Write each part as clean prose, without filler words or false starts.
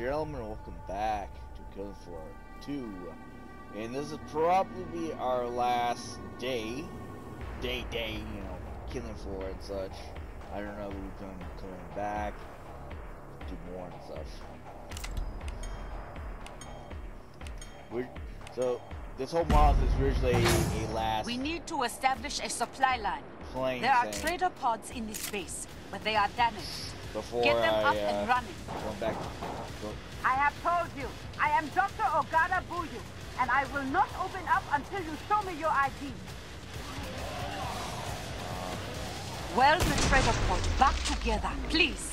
gentlemen, welcome back to Killing Floor 2. And this will probably be our last day, you know, Killing Floor and such. I don't know if we're going to be coming back, do more and such. So, this whole month is originally a last... We need to establish a supply line. There are trader pods in this base, but they are damaged. Before get them up and running. Back, I have told you, I am Dr. Ogata Buyu, and I will not open up until you show me your ID. Weld the trader pod back together, please.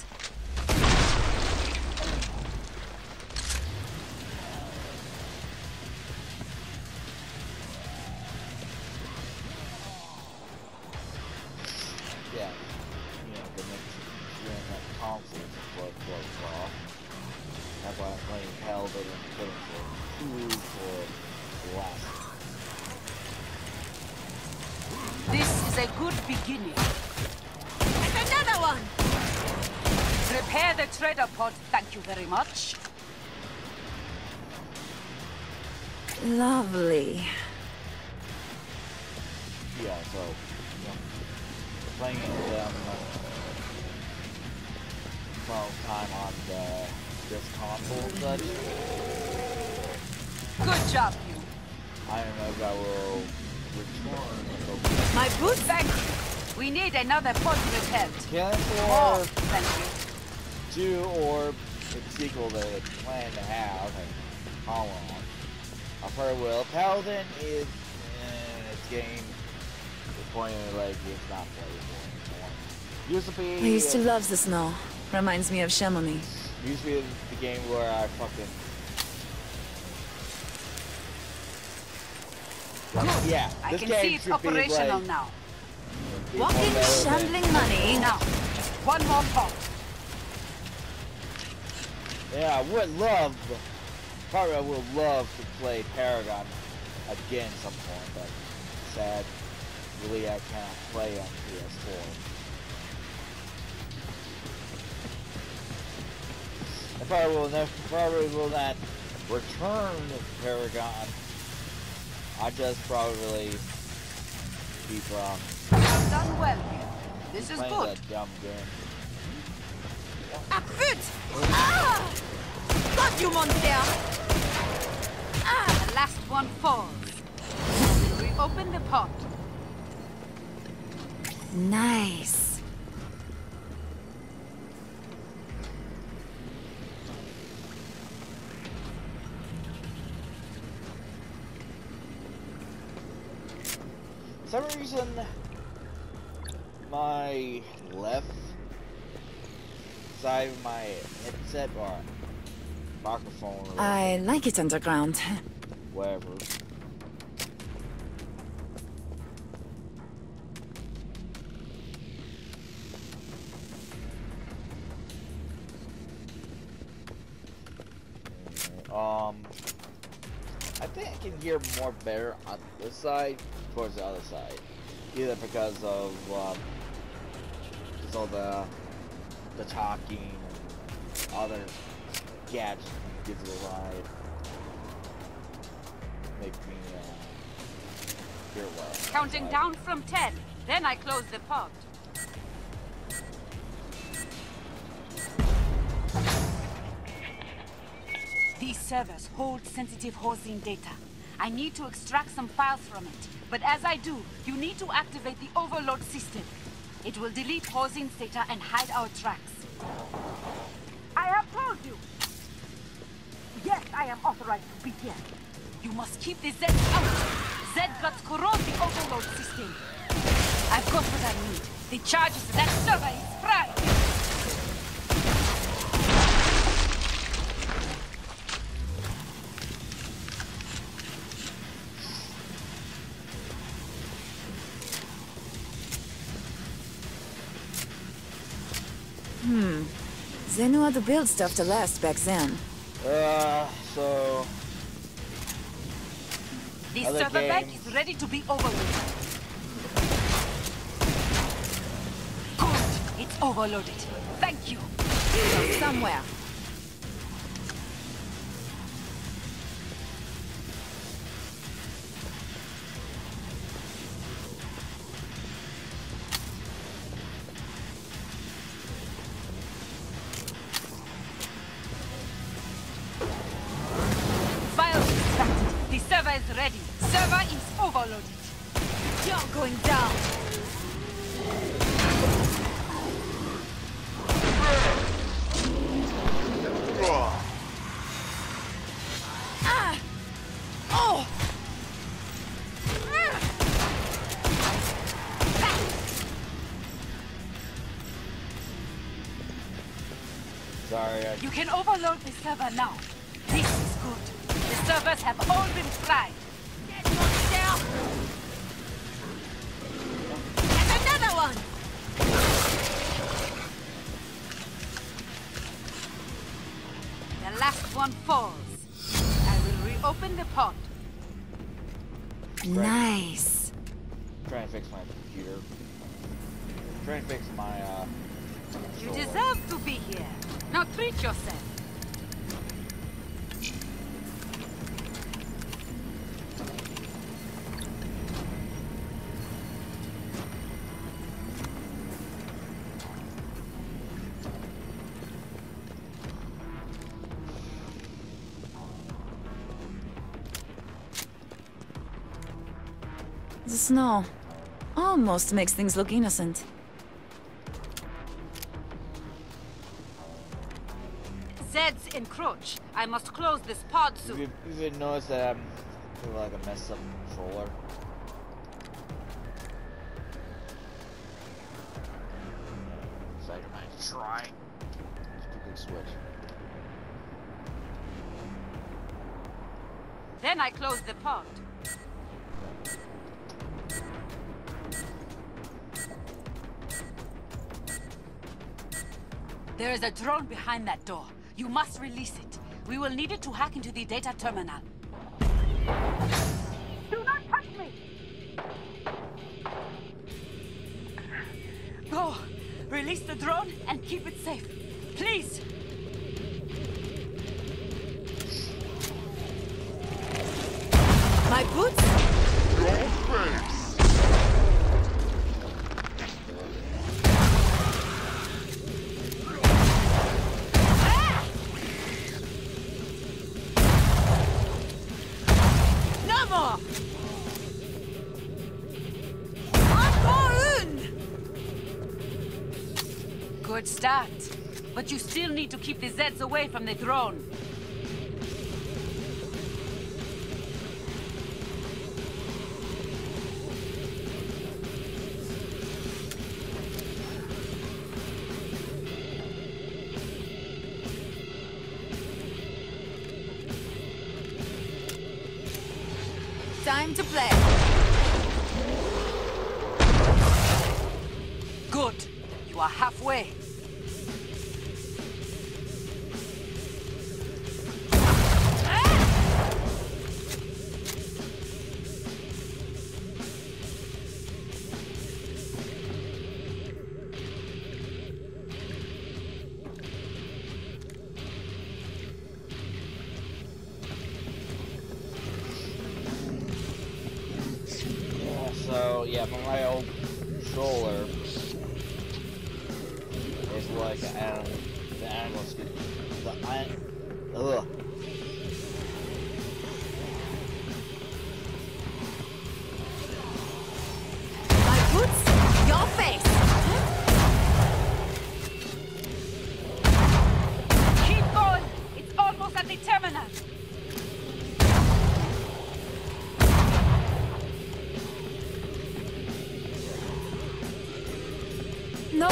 Yeah, you know, the next console blah. That's why I'm playing Paladin and Killing Floor 2 for last. This is a good beginning. And another one! Prepare the trader pod, thank you very much. Lovely. Yeah, so, you know, playing them time on this console and such. Good job, you. I don't know if I will return. My boots, thank you. We need another pod repaired. Killing More, Floor thank you. 2 or the sequel that they plan to have. And how long? I probably will. Paladin is its game. The point of like it's not playable anymore. Used to be. I used to love the snow. Reminds me of Chamonix. Used to be the game where I fucking. Good. Yeah, I this can game see it's should operational be, like, now. Walking, shambling money. Now, one more pod. Yeah, I would love. Probably I would love to play Paragon again some point, but sad. Really, I cannot play on PS4. I probably will not return to Paragon. I just probably keep I've done well here. This is playing good. that dumb game. Foot! Ah! Got you, monster! Ah, the last one falls. We open the pot. Nice. For some reason, my left side of my headset or microphone, or I like it underground. whatever. I think I can hear more better on this side towards the other side, either because of just all the talking and other gadgets gives it a ride, make me hear well. Counting down from 10. Then I close the pod. These servers hold sensitive Hosine data. I need to extract some files from it. But as I do, you need to activate the overload system. It will delete Hosine's data and hide our tracks. I have told you. Yes, I am authorized to be here. You must keep the Zeds out. Zed guts corrode the overload system. I've got what I need. The charges of that server is fried. They knew how to build stuff to last back then. So... The Other server bank games. is ready to be overloaded. Good. It's overloaded. Thank you. Somewhere. data is ready. Server is overloaded. You're going down. Ah! Oh! Sorry, You can overload the server now. This is good. The servers have all been fried. Get down! And another one! The last one falls. I will reopen the pod. Nice. trying to fix my computer. Trying to fix my, You controller. deserve to be here. Now treat yourself. The snow almost makes things look innocent. Zeds encroach. I must close this pod soon. You've even noticed that I'm feeling like a messed up controller. So I might try. Stupid switch. Then I close the pod. There is a drone behind that door. You must release it. We will need it to hack into the data terminal. Do not touch me! Go! Release the drone and keep it safe. Please! My boots? No more! Encore une! Good start. But you still need to keep the Zeds away from the drone. Time to play. Good. You are halfway. So yeah, for my old controller, it's like the animal scoop. Ugh. My boots? Your face! Keep going. It's almost at the terminal. No!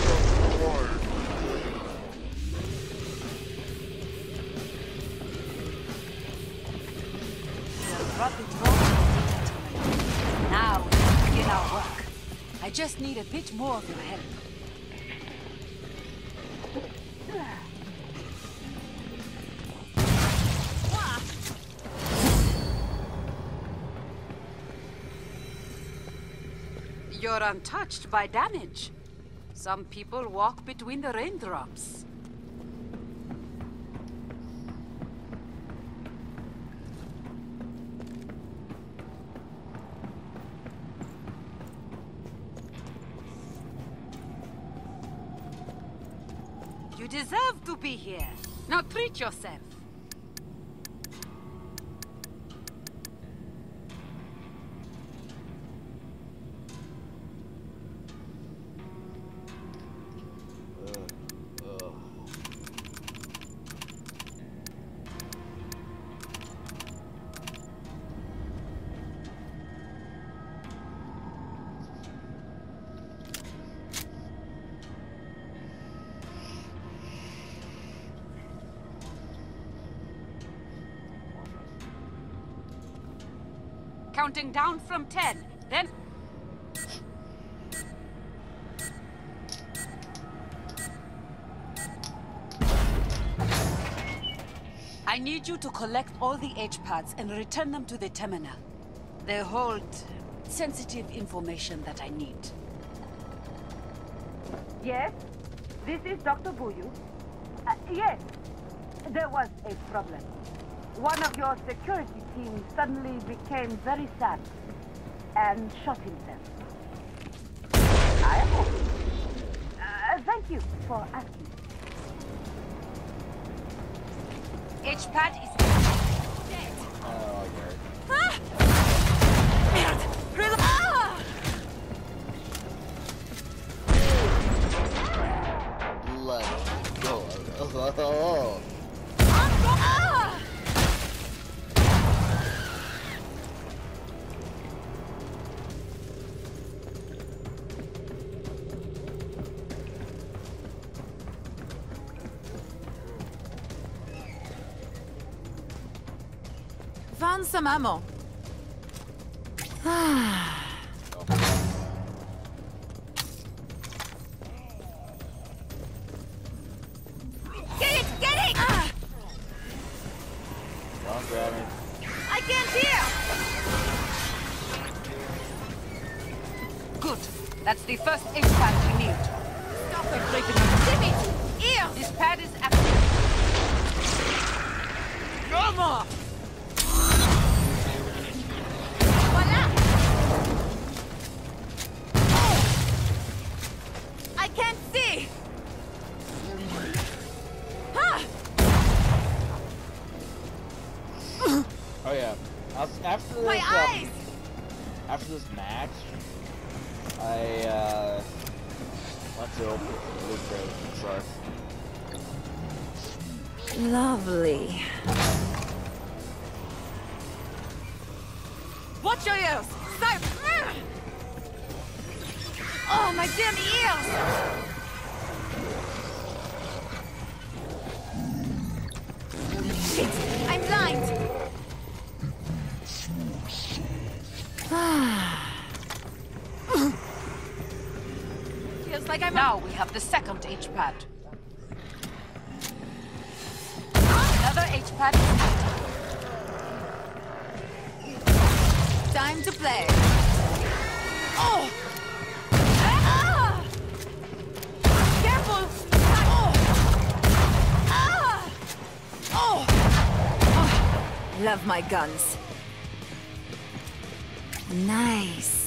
We'll drop the drone. Now we can begin our work. I just need a bit more of your help. You're untouched by damage. Some people walk between the raindrops. You deserve to be here. Now treat yourself. Counting down from 10. Then... I need you to collect all the H-pads and return them to the terminal. They hold sensitive information that I need. Yes, this is Dr. Buyu. Yes, there was a problem. One of your security team suddenly became very sad and shot himself. I am okay. Thank you for asking. H-pad is dead. Oh, okay. Ah! Merde! Ah! Let's go. Oh. Ah! Found some ammo. Get it! Get it! Ah! Don't grab me. I can't hear! good. That's the first H-pad we need. Stop her breaking up. Give it! Ear! This pad is active. Come on! Voila! Oh! I can't see! Ah! Oh yeah. After this, My eyes! after this match, I went to open the loot crate and such. Lovely. Watch your ears! Stop! Oh, my damn ears! Shit! I'm blind! Feels like I'm Now we have the second H-pad. Another H-pad is active. time to play. Oh! Ah! Careful! Oh! Ah! Oh! Oh! Love my guns. Nice.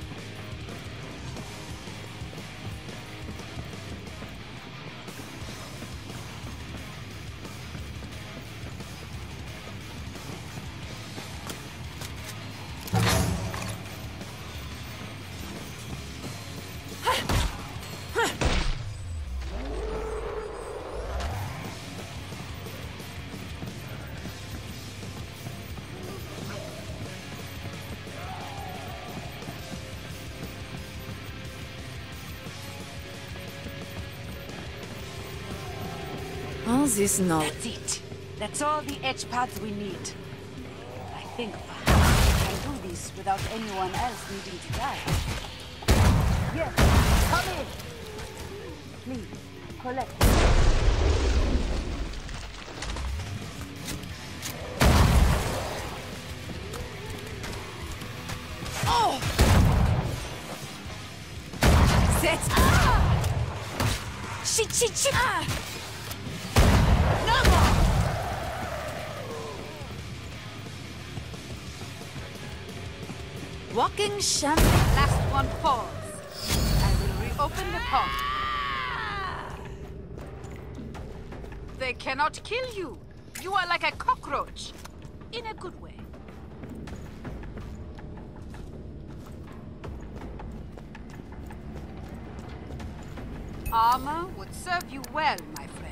All this knowledge. That's it. That's all the H-pads we need. I think perhaps we can do this without anyone else needing to die. Yes, come in. Please, collect. Oh! Set. Ah! Shit, shit, shit. Ah! No more! Walking champagne. Last one falls. I will reopen the pump. They cannot kill you. You are like a cockroach. In a good way. Armor would serve you well, my friend.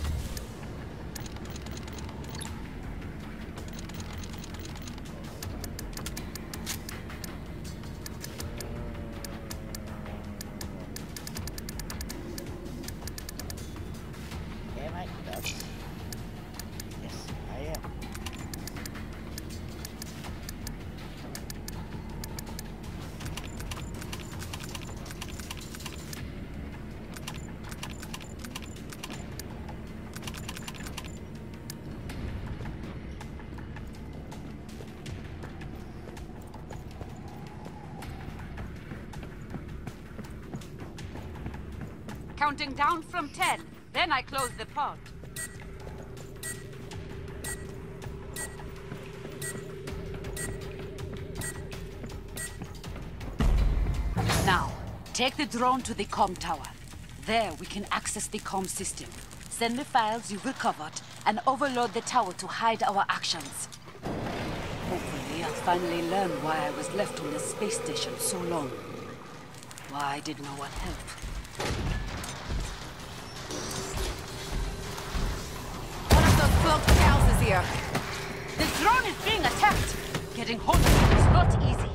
Am I nuts? Yes, I am. Counting down from 10. Then I close the pod. Now, take the drone to the comm tower. There we can access the comm system. Send the files you've recovered and overload the tower to hide our actions. Hopefully I'll finally learn why I was left on the space station so long. Why did no one help? One of those cloaked cows is here. The drone is being attacked! Getting hold of it is not easy.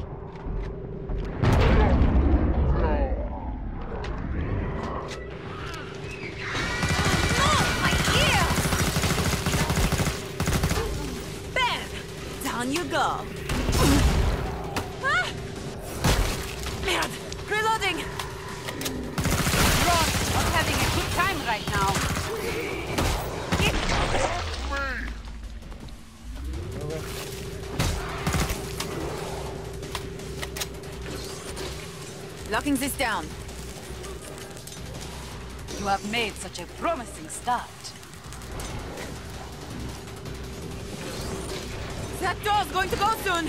On you go. Ah! Merde! Reloading! Ron, I'm having a good time right now. Locking this down. You have made such a promising start. That door's going to go soon!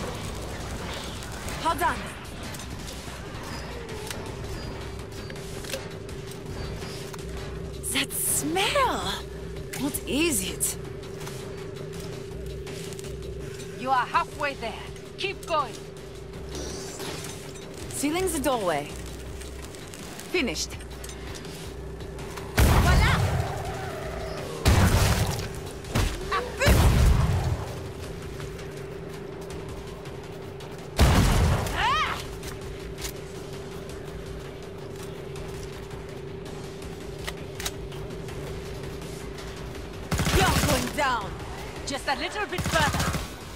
Hold on. That smell! What is it? You are halfway there. Keep going. Sealing the doorway. Finished. Voila! Down. Just a little bit further.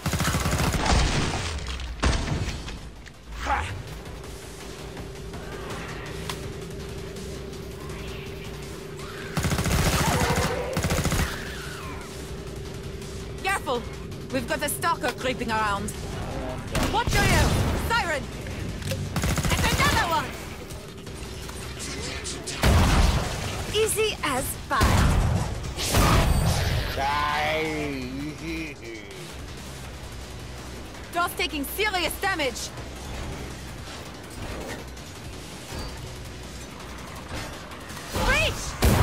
Careful! We've got a stalker creeping around. Watch your ear! Siren! And another one! Easy as pie. Door's taking serious damage. Breach!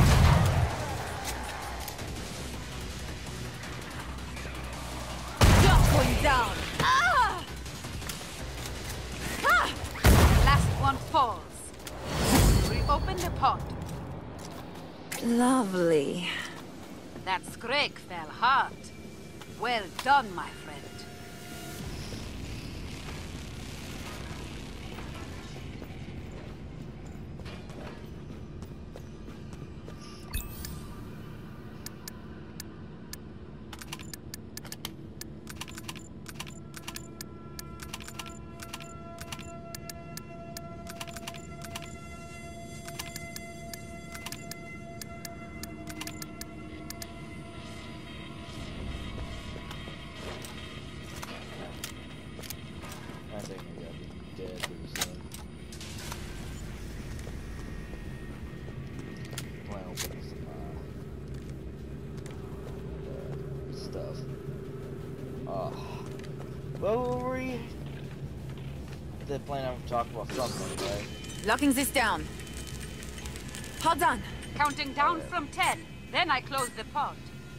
Door going down. Ah! Ah! Last one falls. Reopen the pod. Lovely. That Scrake fell hard. Well done, my friend. I think we gotta be dead pretty soon. Plan opening some stuff. What were we? The plan I'm talking about something, right? Locking this down. Hold on. Counting down from 10. Then I close the pod.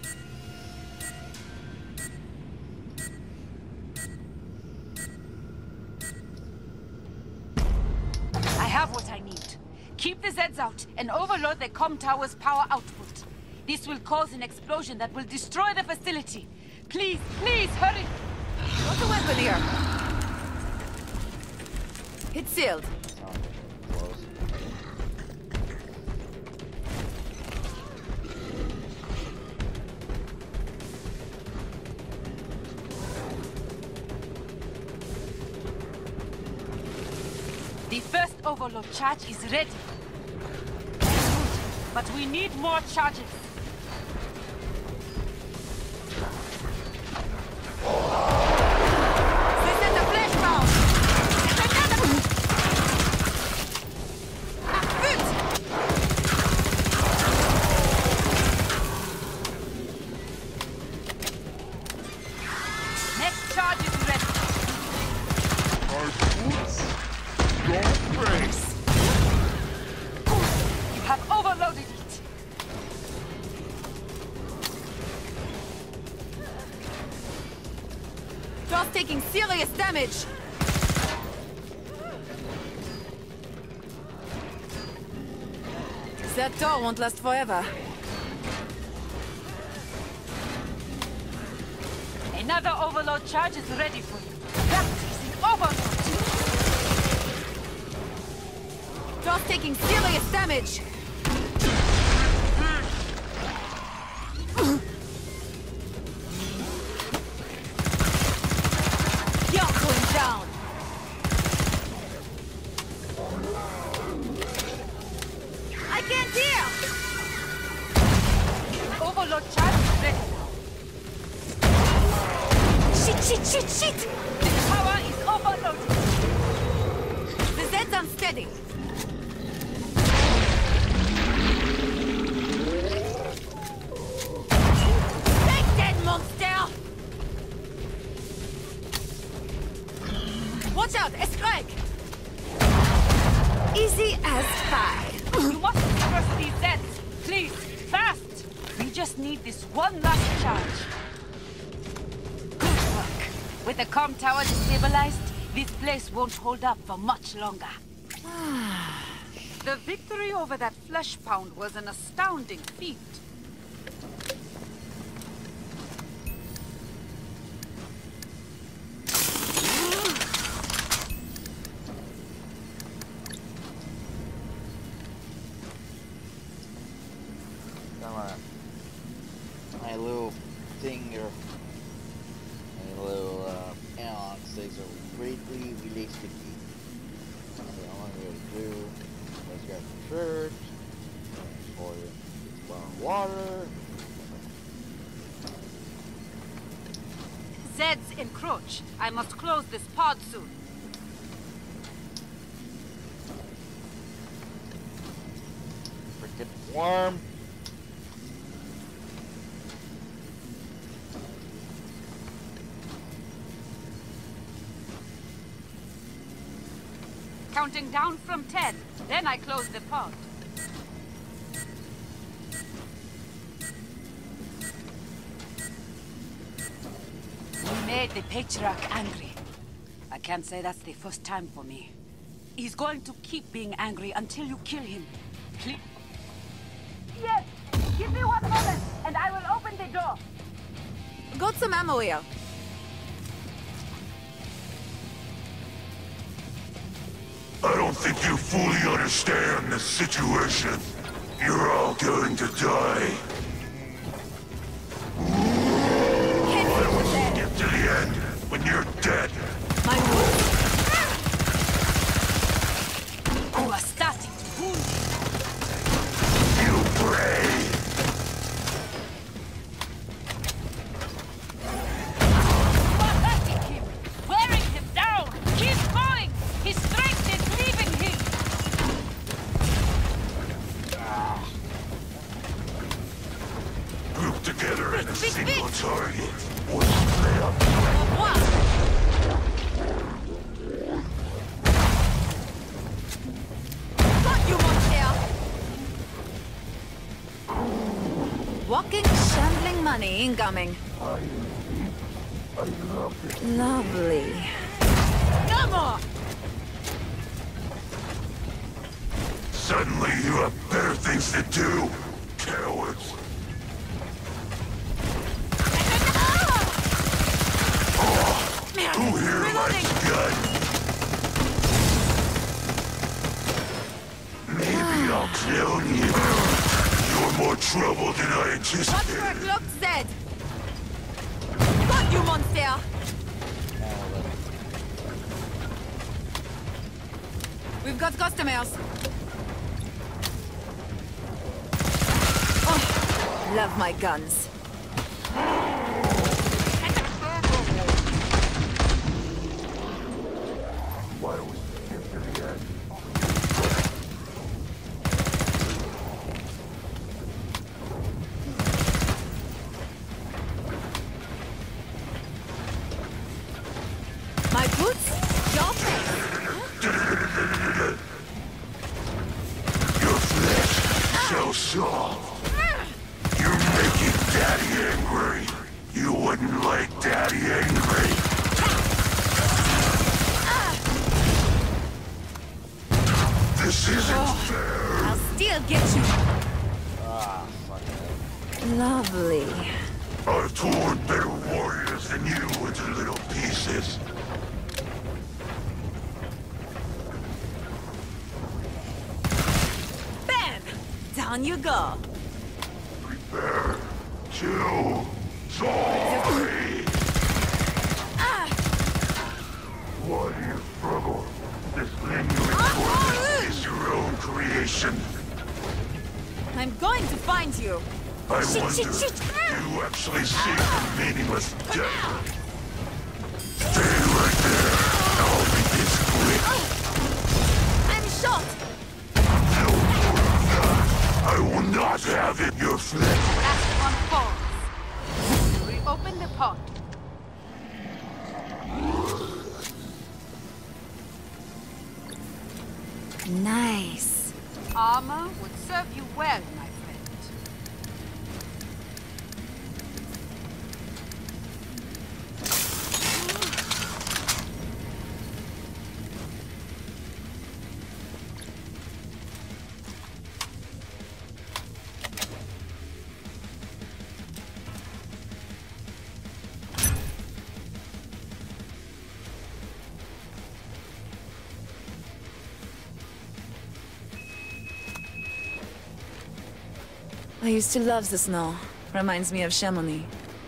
I have what I need. Keep the Zeds out and overload the comm tower's power output. This will cause an explosion that will destroy the facility. Please, please, hurry! What's the weapon here? It's sealed. Close. The first overload charge is ready. Good, but we need more charges. They sent a flash bomb! And another! Ah, good! damage! That door won't last forever. Another overload charge is ready for you. Practicing overload! Door's taking serious damage! You're going down! I can't hear! Overload charge is ready now. Shit! The tower is overloaded. The Zed's unsteady. Take that, monster! Watch out, Escrag! Easy as pie. You must disperse these Zeds. Please, fast! We just need this one last charge. Good work. With the comm tower destabilized, this place won't hold up for much longer. The victory over that flesh pound was an astounding feat. Come on. My little thing here. My little analog sticks are greatly really sticky. So all I'm gonna do is grab the shirt, pour it in warm water. Zeds encroach. I must close this pod soon. Freaking warm. Counting down from 10. Then I close the pod. We made the Patriarch angry. I can't say that's the first time for me. He's going to keep being angry until you kill him. Please. Yes! Give me 1 moment, and I will open the door. Got some ammo here. I don't think you fully understand the situation. You're all going to die. I will skip to the end when you're dead. My wound. You are starting to wound me. You pray. You are hurting him. Wearing him down. Keep going. His strength is leaving him. Grouped together in a Big, big, single big. target. What's there? What? Got you, monster! Walking, shambling money incoming. Lovely. No more! Suddenly you have better things to do, cowards. Who here likes gun? Maybe I'll kill you. You're more trouble than I Watch anticipated. where it looked, Zed! Got you, monster! We've got customers. Oh, love my guns. Why don't we skip to the end? My boots? Your face! Your flesh so soft. You're making Daddy angry. You wouldn't like Daddy angry. I'll get you. Ah, fuck it. Lovely. I've torn better warriors than you into little pieces. Bam! Down you go. Prepare to die. Why do you struggle? This lingering torment is your own creation. I'm going to find you. I Shit, wonder shit, shit. if you actually see the meaningless death. Stay right there. I'll make this quick. I'm shot. No more of that. I will not have it. Your flesh. Last one falls. Reopen the pod. Nice. Armor would serve you well, my friend. I used to love the snow. Reminds me of Chamonix.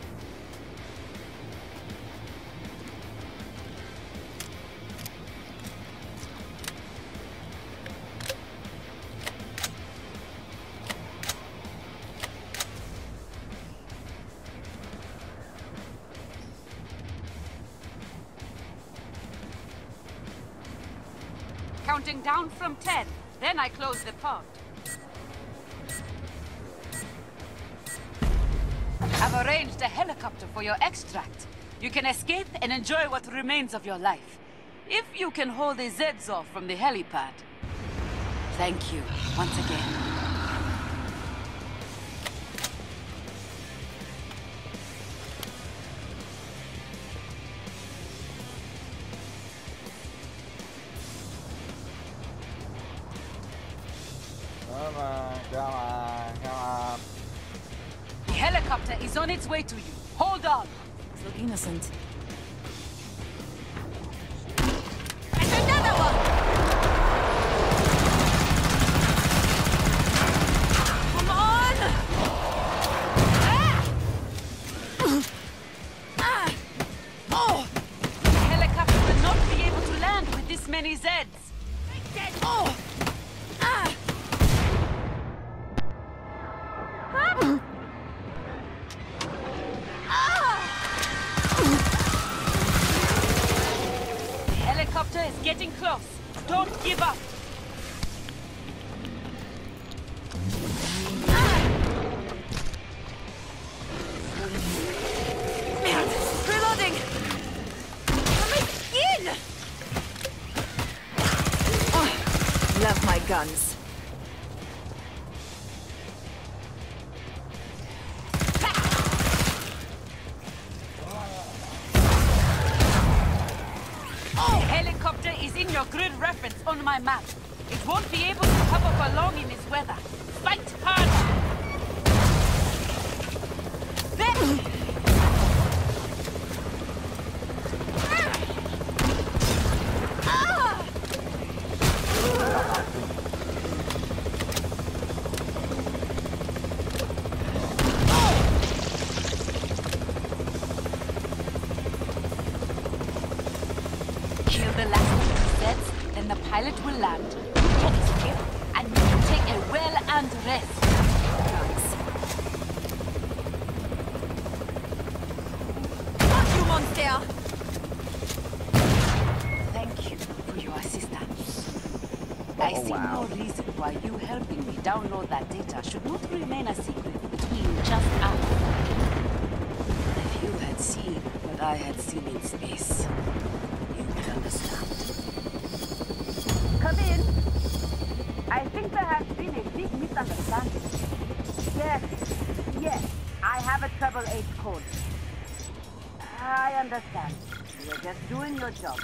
Counting down from 10, then I close the pod. I've arranged a helicopter for your extract. You can escape and enjoy what remains of your life. If you can hold the Zeds off from the helipad. Thank you, once again. Come on, come on, come on. The helicopter is on its way to you. Hold on. So innocent. And another one! Come on! Ah! Ah! Oh! The helicopter will not be able to land with this many Zeds. Oh! Ah! The helicopter is getting close. Don't give up. Reloading! Let me in! Oh, love my guns. The helicopter is in your grid reference on my map. It won't be able to hover for long in this weather. Fight harder! There! Kill the last of the Zeds, then the pilot will land. Take his ship, and you can take a well-earned rest. Fuck you, monster! Thank you for your assistance. I see no reason why you helping me download that data should not remain a secret between just us. If you had seen what I had seen in space, you would understand. Come in. I think there has been a big misunderstanding. Yes, I have a Treble H code. I understand. You're just doing your job.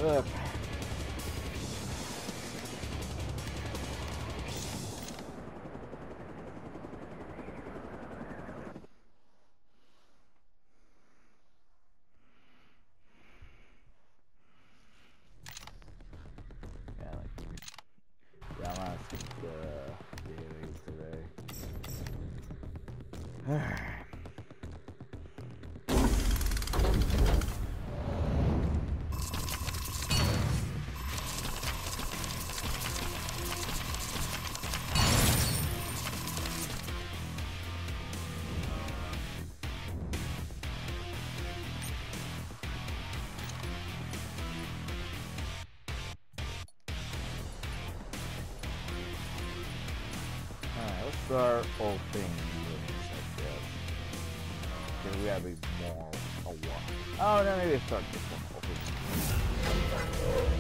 Okay. Yeah, I'm gonna skip the dailies today. Alright, let's start opening units, I guess. Because we gotta be more aware. Oh, no, maybe start this one opening.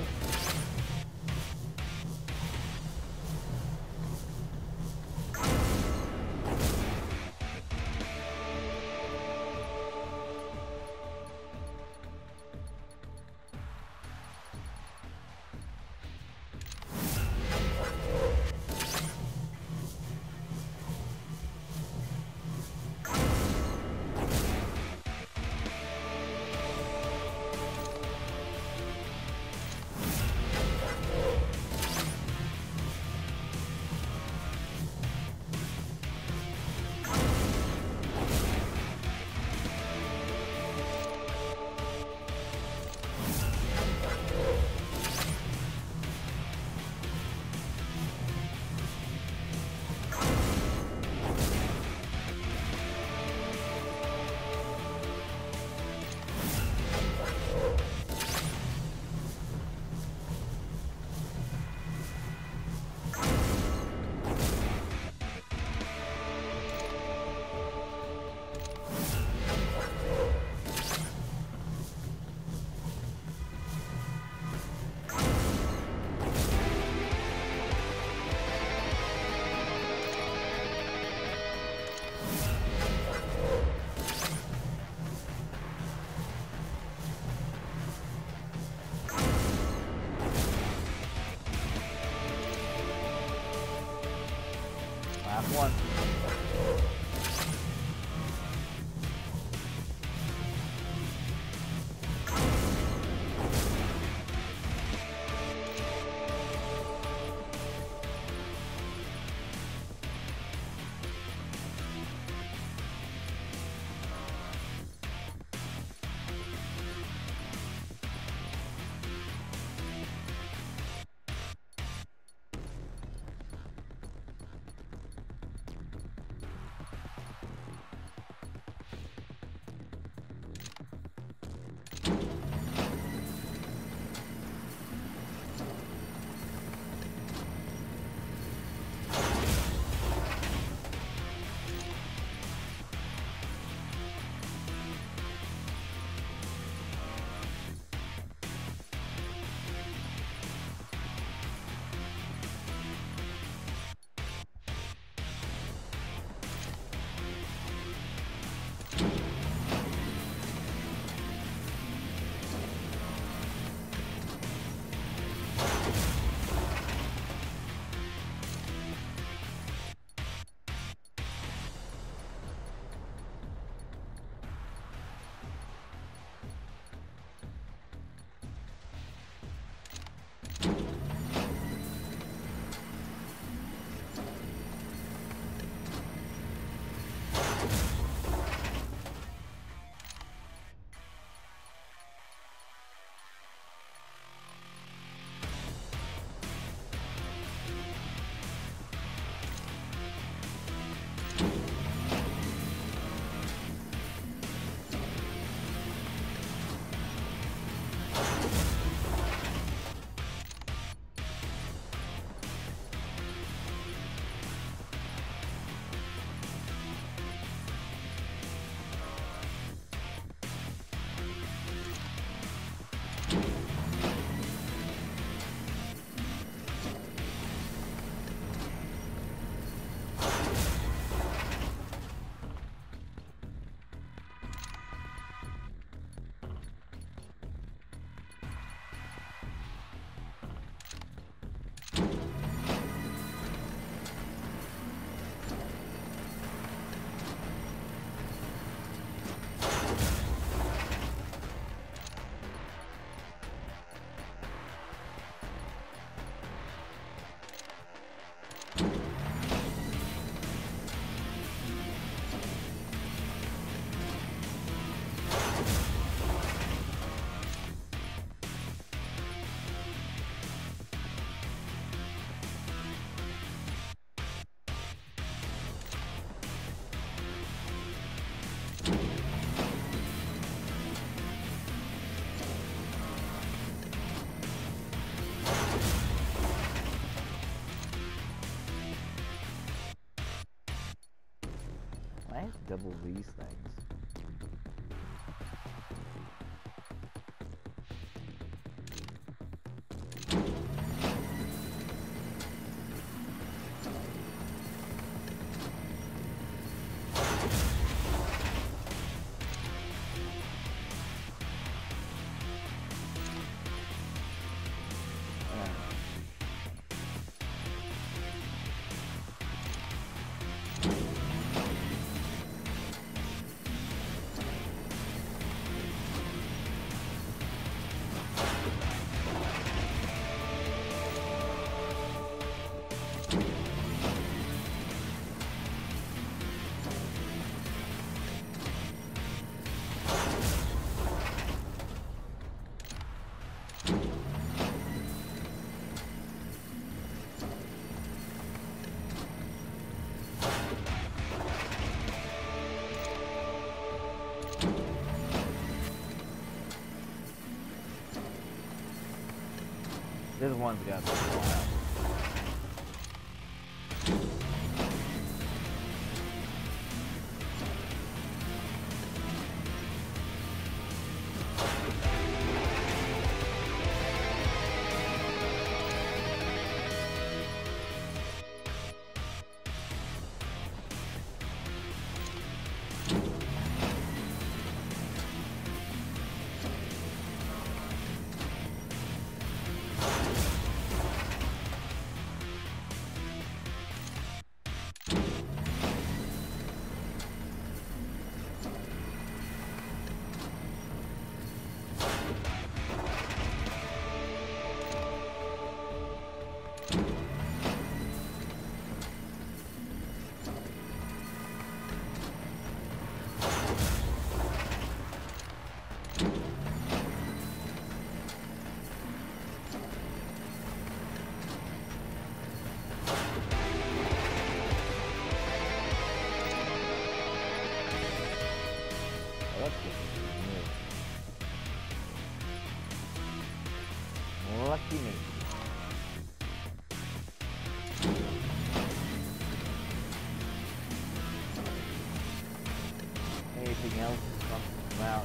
I have double these things. This one's got to be wild. Lucky me. Anything else come out?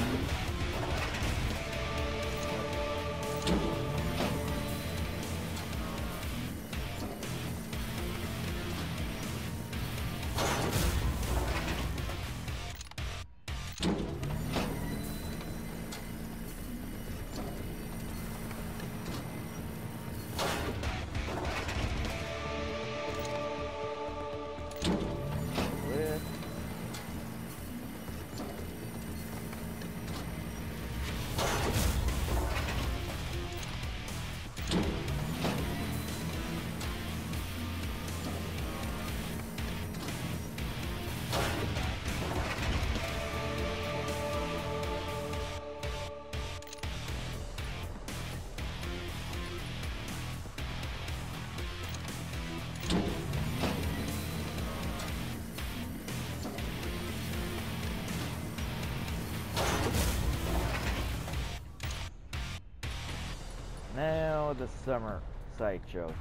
Now the summer sideshow.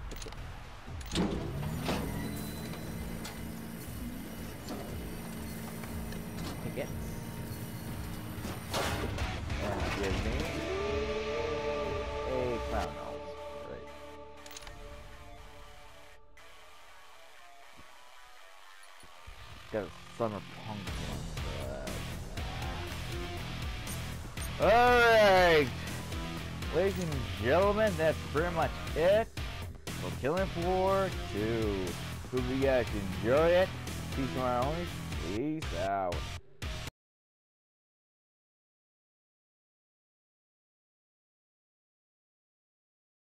Tickets. And give me a clown nose. Right. Got a summer punk one. Alright! Ladies and gentlemen, that's pretty much it for Killing Floor 2. Hope you guys enjoy it. Peace and only. Peace out.